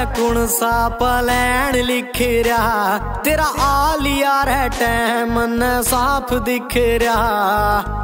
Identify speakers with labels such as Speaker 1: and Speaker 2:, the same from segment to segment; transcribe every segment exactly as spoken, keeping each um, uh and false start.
Speaker 1: कुण सा प्लान लिख रहा, तेरा आलिया रे टैम मन साफ दिख रहा।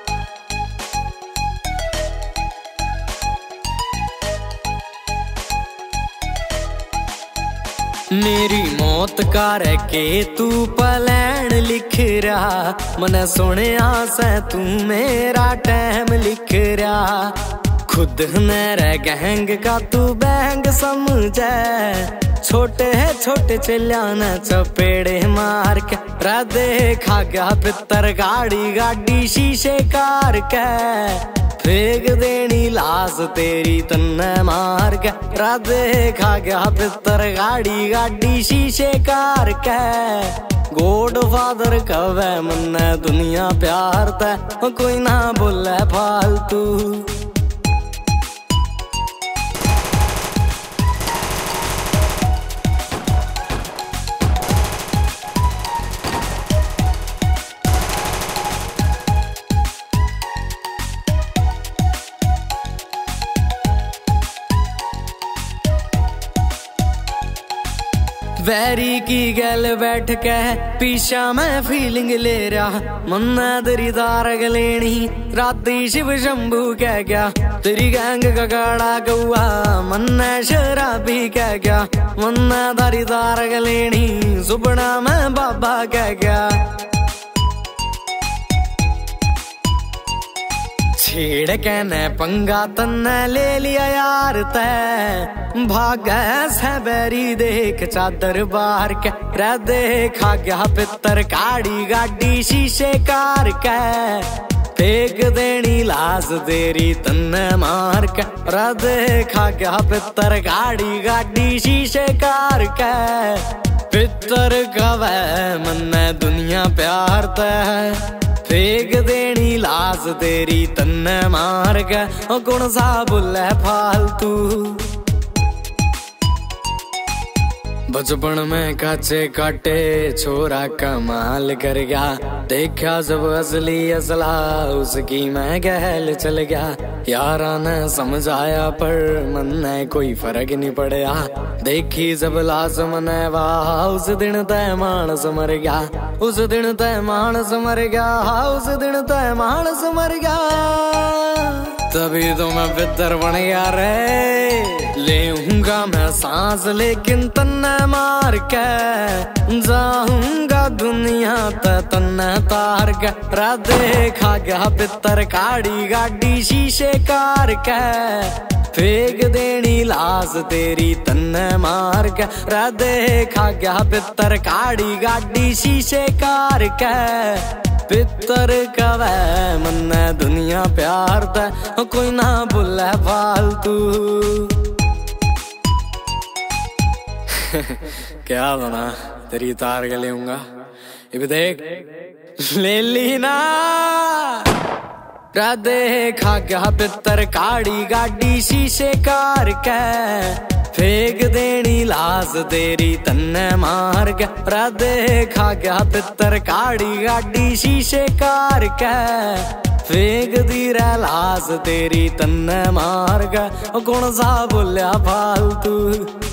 Speaker 1: मेरी मौत कर के तू प्लान लिख रहा, मन सुनिया से तू मेरा टाइम लिख रहा। खुद मेरे गैंग का तू बैंग समझे, छोटे है छोटे चिल्ला न चपेड़े मार के रा देखा गया पितर गाड़ी गाड़ी शीशे कार के फेंक देनी लाश तेरी तन्ने मार के रा देखा गया पितर गाड़ी गाड़ी शीशे कार के। गॉड फादर कवे मन्ने दुनिया प्यार ते कोई ना बोले फालतू। वैरी की गल बैठ के पीछा मैं फीलिंग ले रहा, मन्ना तेरी तारक लेनी राती शिव शंभू कह गया। तेरी गैंग का गाड़ा गौआ मन्ना शराबी कह गया, मन्ना तारी तारक लेनी सुपना मैं बाबा कह गया। छेड़ के ने पंगा तन्ने ले लिया यार तै, भाग है बैरी देख चादर बार के रे देखा गया पितर काड़ी गाड़ी शीशे कार के फेंक देनी लाश तेरी तन्ने मार के रे देखा गया पितर गाड़ी गाड़ी शीशे कार के। पितर कवे मन्ने दुनिया प्यार तै फेंक देनी लाश तेरी तन्ने मार के कौन सा बोले फालतू। बचपन में काचे काटे छोरा कमाल कर गया, देखा जब असली असला उसकी मैं गहल चल गया। यारा ने समझाया पर मन ने कोई फर्क नहीं पड़या, देखी जब लाश मने वाह उस दिन तय मानस मर गया, उस दिन तय मानस मर गया, उस दिन तय मानस मर गया। तभी तो मैं पितर बन गया रे, लेऊंगा मैं सांस लेकिन तन्ने मार के जाऊंगा दुनिया ते तन्ने तार के रा देखा गया पितर काड़ी गाड़ी शीशे कार के फेंक देनी लाश तेरी तन्ने मार के रा देखा गया पितर काड़ी गाड़ी शीशे कार के। पितर कवे मन्ने दुनिया प्यार ते कोई ना बोले फालतू। क्या बना तेरी तार के लेऊंगा, ये भी देख ले ली ना रा देखा गया पितर काड़ी गाड़ी शीशे कार के फेंक देनी लाश तेरी तन्ने मार के रा देखा गया पितर काड़ी गाड़ी शीशे कार के फेंक दी रे लाश तेरी तन्ने मार के कौन सा बोलिया फालतू।